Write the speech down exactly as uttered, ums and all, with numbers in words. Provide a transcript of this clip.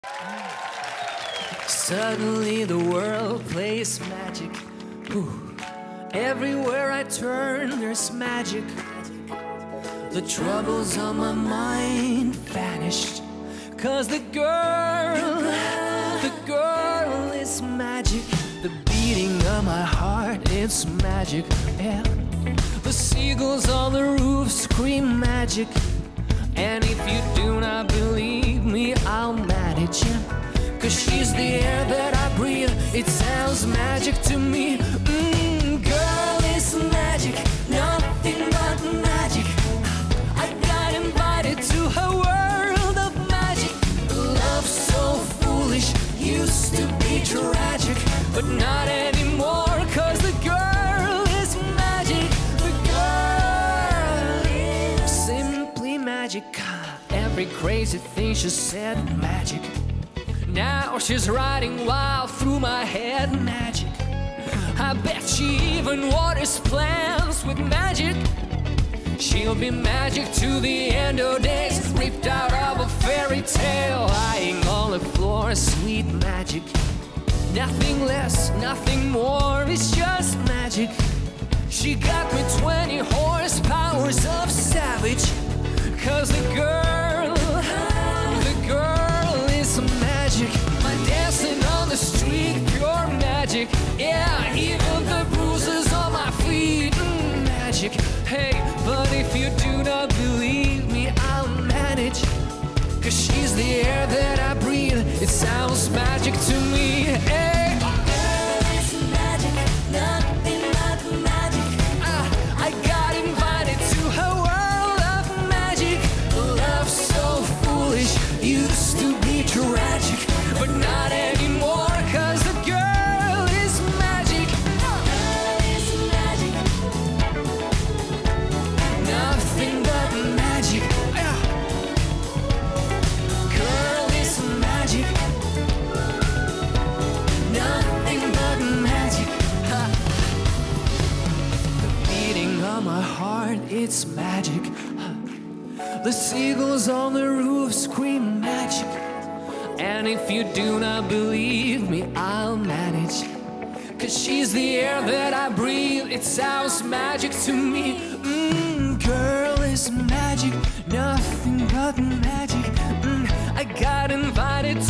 Suddenly the world plays magic. Whew. Everywhere I turn there's magic. The troubles on my mind vanished. Cause the girl, the girl is magic. The beating of my heart, it's magic. Yeah. The seagulls on the roof scream magic. And if you do not believe me, I'll manage you. Cause she's the air that I breathe. It sounds magic to me. Mmm, girl is magic, nothing but magic. I got invited to her world of magic. Love so foolish, used to be tragic, but not anymore. Cause the girl is magic. The girl is simply magic. Every crazy thing she said, magic. Now she's riding wild through my head, magic. I bet she even waters plants with magic. She'll be magic to the end of days, ripped out of a fairy tale, lying on the floor, sweet magic. Nothing less, nothing more, it's just magic. She got me twenty horsepowers of savage. Cause the girl, the girl is magic. My dancing on the street, pure magic. Yeah, even the bruises on my feet, mm, magic. Hey, but if you do not believe me, I'll manage. Cause she's the air that I breathe. It sounds magic to me. Hey, girl, it's magic, nothing but magic. uh, I got invited to her world of magic. Love so foolish, used to be tragic, but not anymore. Cause the girl is magic. Girl is magic, nothing but magic. Yeah. Girl is magic, nothing but magic. Ha. The beating of my heart, it's magic. Ha. The seagulls on the roof scream magic. And if you do not believe me, I'll manage. Cause she's the air that I breathe. It sounds magic to me. Mmm, girl is magic, nothing but magic. Mm, I got invited